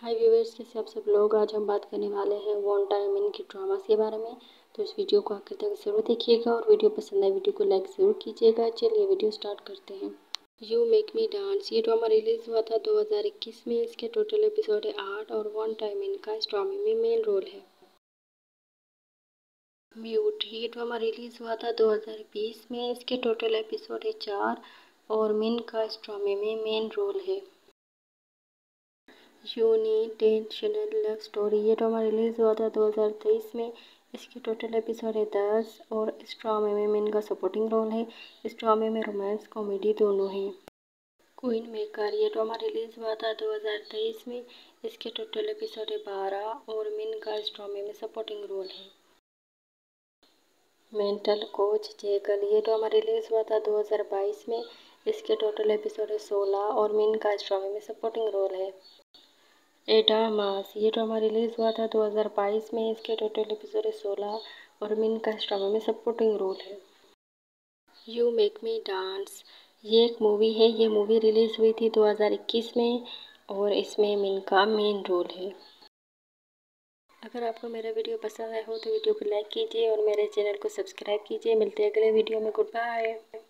हाय viewers, कैसे आप सब लोग। आज हम बात करने वाले हैं वन टाइम इन के ड्रामास के बारे में। तो इस वीडियो को आखिर तक ज़रूर देखिएगा और वीडियो पसंद आए वीडियो को लाइक ज़रूर कीजिएगा। चलिए वीडियो स्टार्ट करते हैं। यू मेक मी डांस ये ड्रामा रिलीज़ हुआ था 2021 में। इसके टोटल एपिसोड है 8 और वन टाइम इन का इस ड्रामे में मेन रोल है। म्यूट ये ड्रामा रिलीज़ हुआ था 2020 में। इसके टोटल एपिसोड है 4 और मिन का इस ड्रामे में मेन रोल है। यूनिटेंशनल लव स्टोरी ये ड्रामा रिलीज़ हुआ था 2023 में। इसके टोटल एपिसोड है 10 और इस ड्रामे में मिन का सपोर्टिंग रोल है। इस ड्रामे में रोमांस कॉमेडी दोनों हैं। क्वीन मेकर ये ड्रामा रिलीज़ हुआ था 2023 में। इसके टोटल एपिसोड है 12 और मिन का इस ड्रामे में सपोर्टिंग रोल है। मेंटल कोच जेगल ये ड्रामा रिलीज़ हुआ था 2022 में। इसके टोटल एपिसोड है 16 और मिन का इस ड्रामे में सपोर्टिंग रोल है। एडा मास ये ड्रामा रिलीज़ हुआ था 2022 में। इसके टोटल एपिसोड 16 और मिन का इस ड्रामा में सपोर्टिंग रोल है। यू मेक मी डांस ये एक मूवी है। ये मूवी रिलीज़ हुई थी 2021 में और इसमें मिन का मेन रोल है। अगर आपको मेरा वीडियो पसंद आया हो तो वीडियो को लाइक कीजिए और मेरे चैनल को सब्सक्राइब कीजिए। मिलते हैं अगले वीडियो में। Good bye.